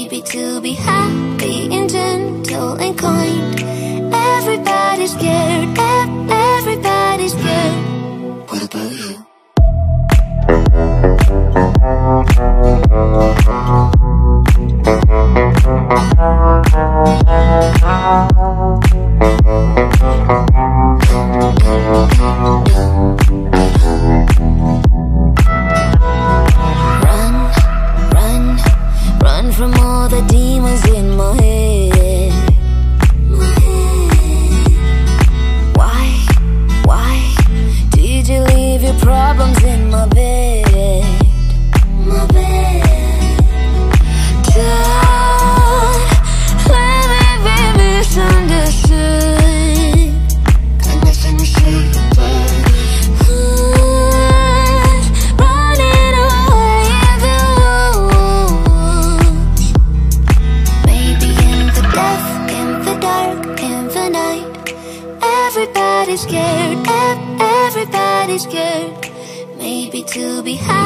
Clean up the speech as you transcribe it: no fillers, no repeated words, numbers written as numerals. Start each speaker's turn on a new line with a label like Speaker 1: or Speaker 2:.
Speaker 1: maybe to be happy and gentle and kind. Everybody's scared, everybody's scared. What about you? Run from all the demons in my head. Why did you leave your problems in my bed? Don't let me be misunderstood. Got nothing to say about it. Running away in the woods. Maybe in the death, in the dark, in the night. Everybody's scared, everybody's scared. Maybe to be happy